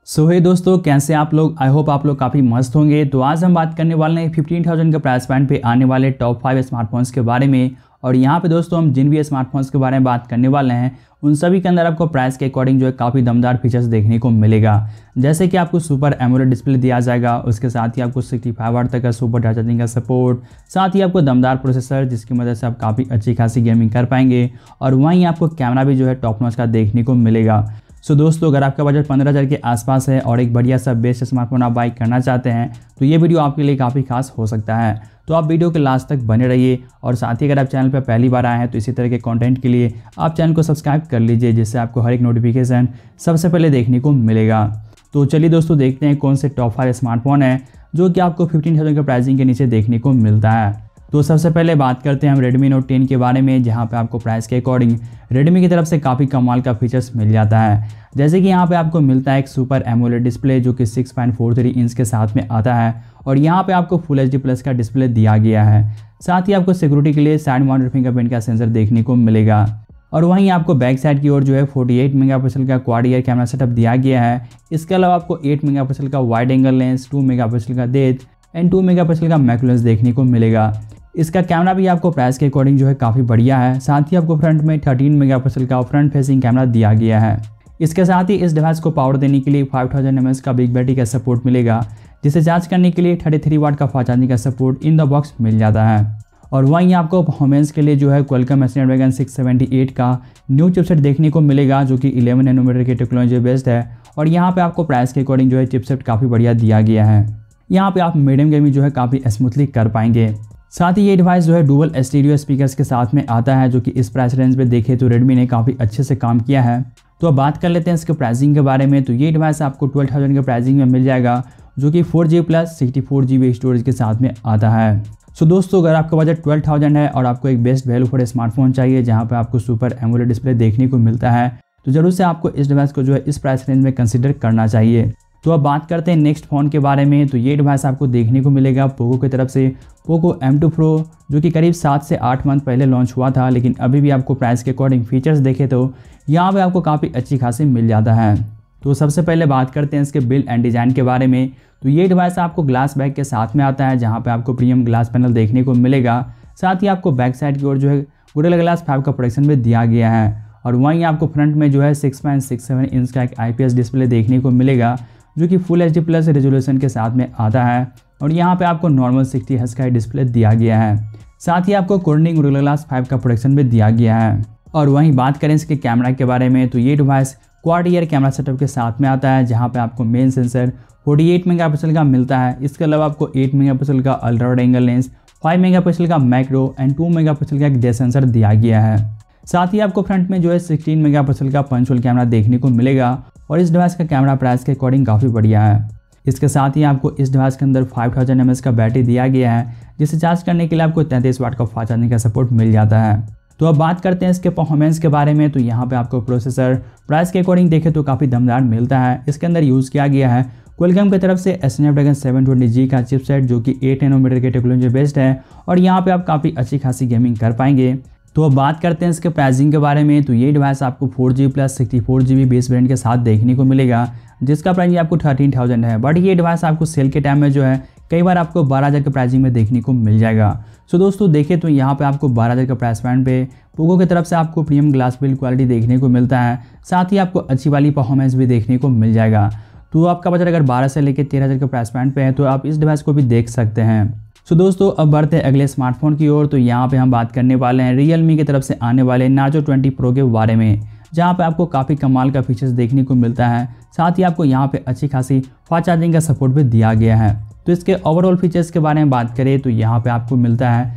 हे दोस्तों, कैसे आप लोग। आई होप आप लोग काफ़ी मस्त होंगे। तो आज हम बात करने वाले हैं 15,000 के प्राइस बैंड पे आने वाले टॉप 5 स्मार्टफोन्स के बारे में। और यहाँ पे दोस्तों हम जिन भी स्मार्टफोन्स के बारे में बात करने वाले हैं उन सभी के अंदर आपको प्राइस के अकॉर्डिंग जो है काफ़ी दमदार फीचर्स देखने को मिलेगा। जैसे कि आपको सुपर एमोलेड डिस्प्ले दिया जाएगा, उसके साथ ही आपको 65 वाट तक का सुपर फास्ट चार्जिंग का सपोर्ट, साथ ही आपको दमदार प्रोसेसर जिसकी मदद से आप काफ़ी अच्छी खासी गेमिंग कर पाएंगे। और वहीं आपको कैमरा भी जो है टॉप नॉच का देखने को मिलेगा। दोस्तों, अगर आपका बजट 15,000 के आसपास है और एक बढ़िया सा बेस्ट स्मार्टफोन आप बाई करना चाहते हैं तो ये वीडियो आपके लिए काफ़ी खास हो सकता है। तो आप वीडियो के लास्ट तक बने रहिए। और साथ ही अगर आप चैनल पर पहली बार आए हैं तो इसी तरह के कंटेंट के लिए आप चैनल को सब्सक्राइब कर लीजिए, जिससे आपको हर एक नोटिफिकेशन सबसे पहले देखने को मिलेगा। तो चलिए दोस्तों, देखते हैं कौन से टॉप 5 स्मार्टफोन है जो कि आपको 15,000 के प्राइसिंग के नीचे देखने को मिलता है। तो सबसे पहले बात करते हैं हम Redmi Note 10 के बारे में, जहां पे आपको प्राइस के अकॉर्डिंग Redmi की तरफ से काफ़ी कमाल का फीचर्स मिल जाता है। जैसे कि यहाँ पे आपको मिलता है एक सुपर एमोलेड डिस्प्ले जो कि 6.43 इंच के साथ में आता है। और यहाँ पे आपको फुल HD प्लस का डिस्प्ले दिया गया है। साथ ही आपको सिक्योरिटी के लिए साइड माउंटेड फिंगरप्रिंट का सेंसर देखने को मिलेगा। और वहीं आपको बैक साइड की ओर जो है 48 मेगापिक्सल का क्वाड ईयर कैमरा सेटअप दिया गया है। इसके अलावा आपको 8 मेगापिक्सल का वाइड एंगल लेंस, 2 मेगापिक्सल का डेप्थ एंड 2 मेगापिक्सल का मैक्रो लेंस देखने को मिलेगा। इसका कैमरा भी आपको प्राइस के अकॉर्डिंग जो है काफ़ी बढ़िया है। साथ ही आपको फ्रंट में 13 मेगापिक्सल का फ्रंट फेसिंग कैमरा दिया गया है। इसके साथ ही इस डिवाइस को पावर देने के लिए 5000 mAh का बिग बैटरी का सपोर्ट मिलेगा, जिसे चार्ज करने के लिए 33 वाट का फास्ट चार्जिंग का सपोर्ट इन द बॉक्स मिल जाता है। और वहीं आपको परफॉर्मेंस के लिए जो है Qualcomm Snapdragon 678 का न्यू चिपसेट देखने को मिलेगा, जो कि 11 नैनोमीटर की टेक्नोलॉजी बेस्ड है। और यहाँ पे आपको प्राइस के अकॉर्डिंग जो है चिपसेट काफ़ी बढ़िया दिया गया है। यहाँ पे आप मीडियम गेमिंग जो है काफ़ी स्मूथली कर पाएंगे। साथ ही ये डिवाइस जो है डुअल स्टीरियो स्पीकर्स के साथ में आता है, जो कि इस प्राइस रेंज में देखे तो Redmi ने काफ़ी अच्छे से काम किया है। तो अब बात कर लेते हैं इसके प्राइसिंग के बारे में। तो ये डिवाइस आपको 12,000 के प्राइसिंग में मिल जाएगा, जो कि 4G प्लस 64GB स्टोरेज के साथ में आता है। दोस्तों, अगर आपका बजट 12,000 है और आपको एक बेस्ट वैल्यू फॉर स्मार्टफोन चाहिए जहाँ पर आपको सुपर एमोलेड डिस्प्ले देखने को मिलता है, तो जरूर से आपको इस डिवाइस को जो है इस प्राइस रेंज में कंसिडर करना चाहिए। तो अब बात करते हैं नेक्स्ट फ़ोन के बारे में। तो ये डिवाइस आपको देखने को मिलेगा पोको की तरफ से पोको M2 Pro, जो कि करीब 7 से 8 मंथ पहले लॉन्च हुआ था, लेकिन अभी भी आपको प्राइस के अकॉर्डिंग फीचर्स देखे तो यहाँ पे आपको काफ़ी अच्छी खासी मिल जाता है। तो सबसे पहले बात करते हैं इसके बिल्ड एंड डिज़ाइन के बारे में। तो ये डिवाइस आपको ग्लास बैक के साथ में आता है, जहाँ पर आपको प्रीमियम ग्लास पैनल देखने को मिलेगा। साथ ही आपको बैक साइड की ओर जो है गोरिल्ला ग्लास 5 का प्रोटेक्शन भी दिया गया है। और वहीं आपको फ्रंट में जो है 6.67 इंच का एक IPS डिस्प्ले देखने को मिलेगा, जो कि फुल HD प्लस रेजोल्यूशन के साथ में आता है। और यहाँ पे आपको नॉर्मल 60 हर्ट्ज का डिस्प्ले दिया गया है। साथ ही आपको कॉर्निंग गोरिल्ला ग्लास 5 का प्रोटेक्शन भी दिया गया है। और वहीं बात करें इसके कैमरा के बारे में, तो ये device quad rear camera setup के साथ में आता है, जहाँ पे आपको मेन सेंसर 48 मेगापिक्सल का मिलता है। इसके अलावा आपको 8 मेगापिक्सल का ultra wide angle lens, 5 megapixel का मैक्रो एंड 2 मेगापिक्सल का एक डेप्थ सेंसर दिया गया है। साथ ही आपको फ्रंट में जो है 16 मेगापिक्सल का पंच होल कैमरा देखने को मिलेगा। और इस डिवाइस का कैमरा प्राइस के अकॉर्डिंग काफ़ी बढ़िया है। इसके साथ ही आपको इस डिवाइस के अंदर 5000 mAh का बैटरी दिया गया है, जिसे चार्ज करने के लिए आपको 33 वाट का फास्ट चार्जिंग का सपोर्ट मिल जाता है। तो अब बात करते हैं इसके परफॉर्मेंस के बारे में। तो यहाँ पे आपको प्रोसेसर प्राइस के अकॉर्डिंग देखें तो काफ़ी दमदार मिलता है। इसके अंदर यूज़ किया गया है Qualcomm की तरफ से Snapdragon 720G का चिपसेट, जो कि 8 नैनोमीटर की टेक्नोलॉजी बेस्ड है। और यहाँ पे आप काफ़ी अच्छी खासी गेमिंग कर पाएंगे। तो अब बात करते हैं इसके प्राइसिंग के बारे में। तो ये डिवाइस आपको 4G plus 64GB base variant के साथ देखने को मिलेगा, जिसका प्राइस आपको 13,000 है। बट ये डिवाइस आपको सेल के टाइम में जो है कई बार आपको 12,000 के प्राइसिंग में देखने को मिल जाएगा। दोस्तों देखें तो यहाँ पे आपको 12,000 के प्राइस पॉइंट पे पोको की तरफ से आपको प्रीमियम ग्लास बिल्ड क्वालिटी देखने को मिलता है। साथ ही आपको अच्छी वाली परफॉर्मेंस भी देखने को मिल जाएगा। तो आपका बजट अगर 12 से लेकर 13,000 के प्राइस पॉइंट पे है तो आप इस डिवाइस को भी देख सकते हैं। दोस्तों, अब बढ़ते हैं अगले स्मार्टफोन की ओर। तो यहाँ पे हम बात करने वाले हैं Realme की तरफ से आने वाले Narzo 20 Pro के बारे में, जहाँ पे आपको काफ़ी कमाल का फीचर्स देखने को मिलता है। साथ ही आपको यहाँ पे अच्छी खासी फास्ट चार्जिंग का सपोर्ट भी दिया गया है। तो इसके ओवरऑल फीचर्स के बारे में बात करें तो यहाँ पे आपको मिलता है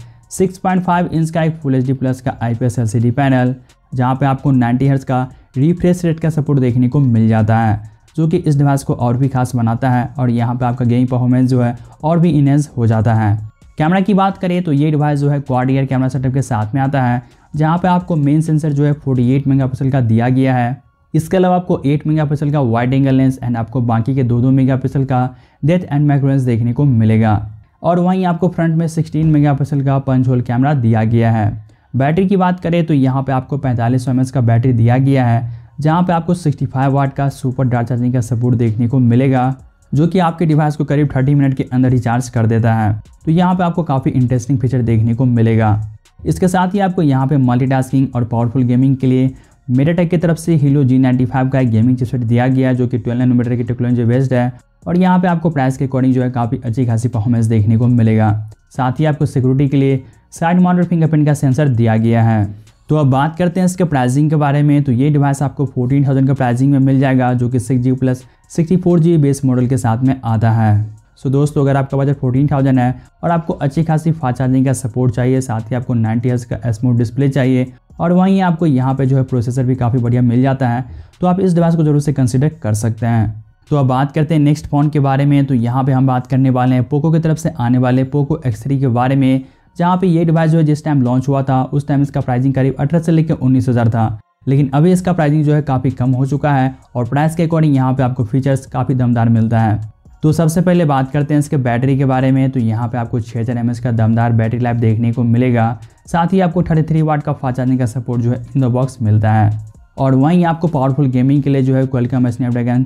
6.5 इंच का एक फुल HD प्लस का IPS LCD पैनल, जहाँ पे आपको 90 हर्ट्ज का रिफ्रेश रेट का सपोर्ट देखने को मिल जाता है, जो कि इस डिवाइस को और भी खास बनाता है। और यहाँ पे आपका गेमिंग परफॉर्मेंस जो है और भी इनहेंस हो जाता है। कैमरा की बात करें तो ये डिवाइस जो है क्वाड ईयर कैमरा सेटअप के साथ में आता है, जहाँ पे आपको मेन सेंसर जो है 48 मेगापिक्सल का दिया गया है। इसके अलावा आपको 8 मेगापिक्सल का वाइड एंगल लेंस एंड आपको बाकी के 2 मेगापिक्सल का डेप्थ एंड मैक्रो लेंस देखने को मिलेगा। और वहीं आपको फ्रंट में 16 मेगापिक्सल का पंच होल कैमरा दिया गया है। बैटरी की बात करें तो यहाँ पे आपको 4500 mAh का बैटरी दिया गया है, जहाँ पे आपको 65 वाट का सुपर डार्क चार्जिंग का सपोर्ट देखने को मिलेगा, जो कि आपके डिवाइस को करीब 30 मिनट के अंदर ही चार्ज कर देता है। तो यहाँ पे आपको काफ़ी इंटरेस्टिंग फीचर देखने को मिलेगा। इसके साथ ही आपको यहाँ पे मल्टीटास्किंग और पावरफुल गेमिंग के लिए MediaTek की तरफ से Helio G95 का एक गेमिंग चिपसेट दिया गया, जो कि 12 नैनोमीटर की टेक्नोलॉजी बेस्ड है। और यहाँ पे आपको प्राइस के अकॉर्डिंग जो है काफ़ी अच्छी खासी परफॉर्मेंस देखने को मिलेगा। साथ ही आपको सिक्योरिटी के लिए साइड माउंटेड फिंगरप्रिंट का सेंसर दिया गया है। तो अब बात करते हैं इसके प्राइसिंग के बारे में। तो ये डिवाइस आपको 14,000 का प्राइसिंग में मिल जाएगा, जो कि 6GB plus 64GB base model के साथ में आता है। सो दोस्तों, अगर आपका बजट 14,000 है और आपको अच्छी खासी फास्ट चार्जिंग का सपोर्ट चाहिए, साथ ही आपको 90Hz का एस्मूथ डिस्प्ले चाहिए और वहीं आपको यहाँ पे जो है प्रोसेसर भी काफ़ी बढ़िया मिल जाता है, तो आप इस डिवाइस को जरूर से कंसिडर कर सकते हैं। तो अब बात करते हैं नेक्स्ट फ़ोन के बारे में। तो यहाँ पे हम बात करने वाले हैं पोको की तरफ से आने वाले पोको X3 के बारे में, जहाँ पे ये डिवाइस जो है जिस टाइम लॉन्च हुआ था उस टाइम इसका प्राइसिंग करीब 18 से लेकर 19,000 था, लेकिन अभी इसका प्राइसिंग जो है काफ़ी कम हो चुका है और प्राइस के अकॉर्डिंग यहाँ पे आपको फीचर्स काफ़ी दमदार मिलता है। तो सबसे पहले बात करते हैं इसके बैटरी के बारे में। तो यहाँ पे आपको 6000 mAh का दमदार बैटरी लाइफ देखने को मिलेगा। साथ ही आपको 33 वाट का फास्ट चार्जिंग का सपोर्ट जो है इन द बॉक्स मिलता है। और वहीं आपको पावरफुल गेमिंग के लिए जो है Qualcomm Snapdragon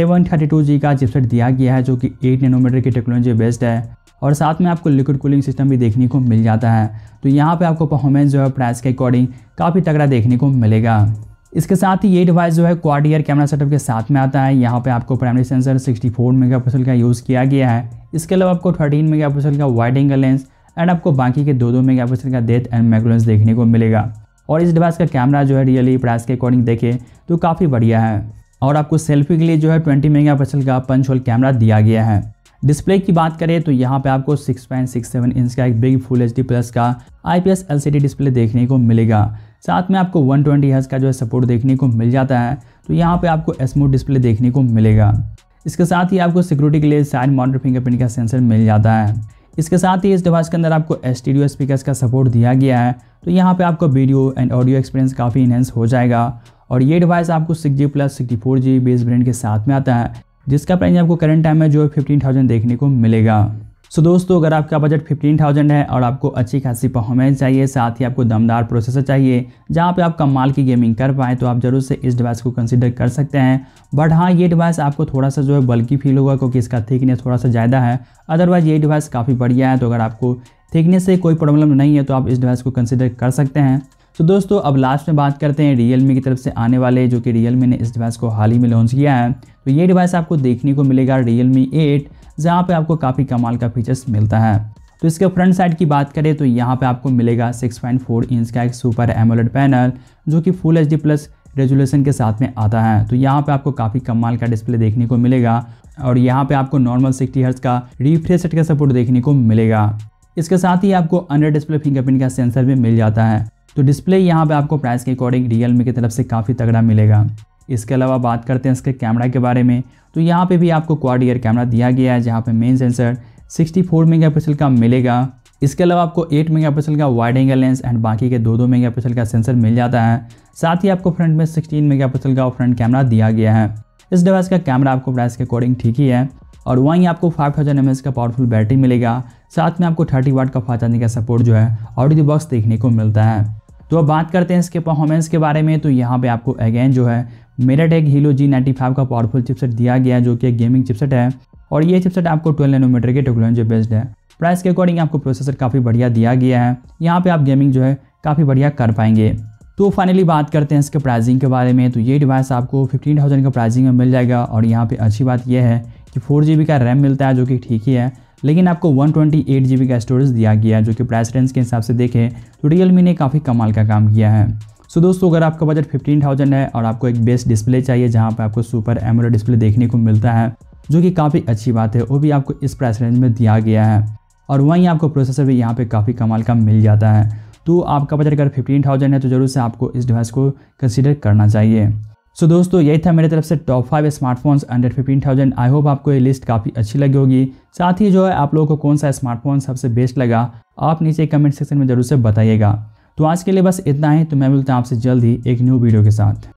732G का चिपसेट दिया गया है, जो कि 8 नैनोमीटर की टेक्नोलॉजी बेस्ड है। और साथ में आपको लिक्विड कूलिंग सिस्टम भी देखने को मिल जाता है। तो यहाँ पे आपको परफॉर्मेंस जो है प्राइस के अकॉर्डिंग काफ़ी तगड़ा देखने को मिलेगा। इसके साथ ही ये डिवाइस जो है क्वाड ईयर कैमरा सेटअप के साथ में आता है। यहाँ पे आपको प्राइमरी सेंसर 64 मेगापिक्सल का यूज़ किया गया है। इसके अलावा आपको 13 मेगापिक्सल का वाइड एंगल लेंस एंड आपको बाकी के 2 मेगापिक्सल का डेप्थ एंड मैक्रो लेंस देखने को मिलेगा। और इस डिवाइस का कैमरा जो है रियली प्राइस के अकॉर्डिंग देखें तो काफ़ी बढ़िया है। और आपको सेल्फी के लिए जो है 20 मेगापिक्सल का पंच होल कैमरा दिया गया है। डिस्प्ले की बात करें तो यहाँ पे आपको 6.67 इंच का एक बिग फुल HD प्लस का IPS LCD डिस्प्ले देखने को मिलेगा। साथ में आपको 120Hz का जो है सपोर्ट देखने को मिल जाता है। तो यहाँ पे आपको स्मूथ डिस्प्ले देखने को मिलेगा। इसके साथ ही आपको सिक्योरिटी के लिए साइड माउंटेड फिंगरप्रिंट का सेंसर मिल जाता है। इसके साथ ही इस डिवाइस के अंदर आपको स्टीरियो स्पीकर्स का सपोर्ट दिया गया है। तो यहाँ पे आपको वीडियो एंड ऑडियो एक्सपीरियंस काफ़ी इनहेंस हो जाएगा। और ये डिवाइस आपको 6GB plus 64GB base variant के साथ में आता है, जिसका प्राइस आपको करंट टाइम में जो है 15,000 देखने को मिलेगा। सो दोस्तों, अगर आपका बजट 15,000 है और आपको अच्छी खासी परफॉर्मेंस चाहिए, साथ ही आपको दमदार प्रोसेसर चाहिए जहां पे आप कमाल की गेमिंग कर पाएँ, तो आप जरूर से इस डिवाइस को कंसीडर कर सकते हैं। बट हाँ, ये डिवाइस आपको थोड़ा सा जो है बल्कि फील होगा, क्योंकि इसका थिकनेस थोड़ा सा ज़्यादा है। अदरवाइज ये डिवाइस काफ़ी बढ़िया है। तो अगर आपको थिकनेस से कोई प्रॉब्लम नहीं है तो आप इस डिवाइस को कंसिडर कर सकते हैं। तो दोस्तों, अब लास्ट में बात करते हैं Realme की तरफ से आने वाले, जो कि Realme ने इस डिवाइस को हाल ही में लॉन्च किया है। तो ये डिवाइस आपको देखने को मिलेगा Realme 8, जहाँ पे आपको काफ़ी कमाल का फीचर्स मिलता है। तो इसके फ्रंट साइड की बात करें तो यहाँ पे आपको मिलेगा 6.4 इंच का एक सुपर एमोलेड पैनल, जो कि फुल HD प्लस रेजोल्यूशन के साथ में आता है। तो यहाँ पे आपको काफ़ी कमाल का डिस्प्ले देखने को मिलेगा। और यहाँ पे आपको नॉर्मल 60 हर्ट्ज का रिफ्रेश रेट का सपोर्ट देखने को मिलेगा। इसके साथ ही आपको अंडर डिस्प्ले फिंगरप्रिंट का सेंसर भी मिल जाता है। तो डिस्प्ले यहाँ पे आपको प्राइस के अकॉर्डिंग Realme की तरफ से काफ़ी तगड़ा मिलेगा। इसके अलावा बात करते हैं इसके कैमरा के बारे में। तो यहाँ पे भी आपको क्वाड ईयर कैमरा दिया गया है, जहाँ पे मेन सेंसर 64 मेगापिक्सल का मिलेगा। इसके अलावा आपको 8 मेगापिक्सल का वाइड एंगल लेंस एंड बाकी के 2 मेगापिक्सल का सेंसर मिल जाता है। साथ ही आपको फ्रंट में 16 मेगापिक्सल का फ्रंट कैमरा दिया गया है। इस डिवाइस का कैमरा आपको प्राइस के अकॉर्डिंग ठीक ही है। और वहीं आपको 5000 mAh का पावरफुल बैटरी मिलेगा। साथ में आपको 30 वाट का फास्ट चार्जिंग का सपोर्ट जो है आउट ऑफ द बॉक्स देखने को मिलता है। तो अब बात करते हैं इसके परफॉर्मेंस के बारे में। तो यहाँ पे आपको अगेन जो है MediaTek Helio G95 का पावरफुल चिपसेट दिया गया है, जो कि एक गेमिंग चिपसेट है। और ये चिपसेट आपको 12 नैनोमीटर की टेक्नोलॉजी बेस्ड है। प्राइस के अकॉर्डिंग आपको प्रोसेसर काफ़ी बढ़िया दिया गया है। यहाँ पे आप गेमिंग जो है काफ़ी बढ़िया कर पाएंगे। तो फाइनली बात करते हैं इसके प्राइसिंग के बारे में। तो ये डिवाइस आपको 15,000 का प्राइसिंग में मिल जाएगा। और यहाँ पे अच्छी बात यह है कि 4GB का रैम मिलता है, जो कि ठीक ही है। लेकिन आपको 128GB का स्टोरेज दिया गया है, जो कि प्राइस रेंज के हिसाब से देखें तो Realme ने काफ़ी कमाल का काम किया है। सो दोस्तों, अगर आपका बजट 15,000 है और आपको एक बेस्ट डिस्प्ले चाहिए, जहाँ पे आपको सुपर एमोलेड डिस्प्ले देखने को मिलता है, जो कि काफ़ी अच्छी बात है, वो भी आपको इस प्राइस रेंज में दिया गया है। और वहीं आपको प्रोसेसर भी यहाँ पे काफ़ी कमाल का मिल जाता है। तो आपका बजट अगर 15,000 है तो जरूर से आपको इस डिवाइस को कंसिडर करना चाहिए। सो दोस्तों, यही था मेरे तरफ से top 5 smartphones under 15,000। I hope आपको ये लिस्ट काफ़ी अच्छी लगी होगी। साथ ही जो है आप लोगों को कौन सा स्मार्टफोन सबसे बेस्ट लगा, आप नीचे कमेंट सेक्शन में जरूर से बताइएगा। तो आज के लिए बस इतना ही। तो मैं मिलता हूँ आपसे जल्द ही एक न्यू वीडियो के साथ।